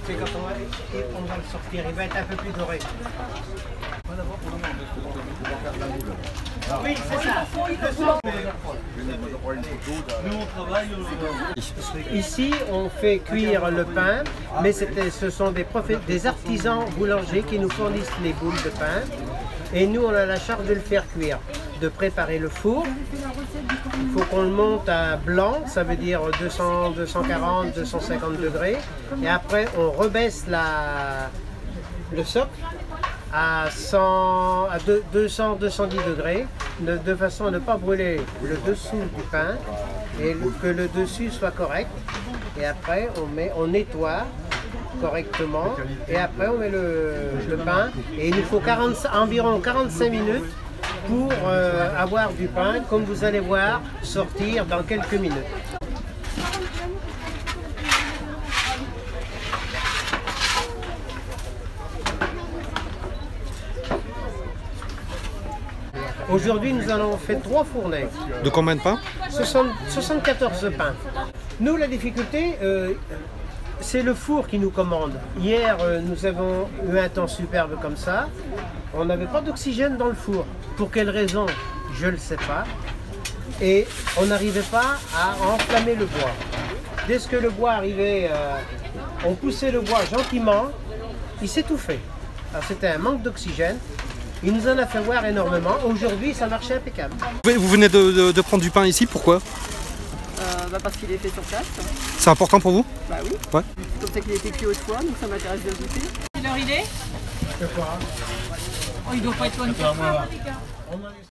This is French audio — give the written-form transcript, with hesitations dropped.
C'est quand on va le sortir, il va être un peu plus doré. Oui, c'est ça. Ici, on fait cuire le pain, mais ce sont des artisans boulangers qui nous fournissent les boules de pain. Et nous, on a la charge de le faire cuire, de préparer le four. Il faut qu'on le monte à blanc, ça veut dire 200, 240, 250 degrés. Et après, on rebaisse le socle à 200, 210 degrés, de façon à ne pas brûler le dessous du pain et que le dessus soit correct. Et après, on nettoie correctement et après on met le pain et il nous faut environ 45 minutes pour avoir du pain comme vous allez voir sortir dans quelques minutes. Aujourd'hui nous allons faire 3 fournées. De combien de pain? 74 pains. Nous la difficulté c'est le four qui nous commande. Hier, nous avons eu un temps superbe comme ça. On n'avait pas d'oxygène dans le four. Pour quelle raison? Je ne le sais pas. Et on n'arrivait pas à enflammer le bois. Dès que le bois arrivait, on poussait le bois gentiment, il s'étouffait. Alors c'était un manque d'oxygène. Il nous en a fait voir énormément. Aujourd'hui, ça marchait impeccable. Vous venez de prendre du pain ici, pourquoi? Parce qu'il est fait sur place. C'est important pour vous? Bah oui. Ouais. C'est comme ça qu'il a été cuit autrefois, donc ça m'intéresse de le goûter. Quelle heure il est? Je sais pas. Oh, il doit pas être loin de 4 heures.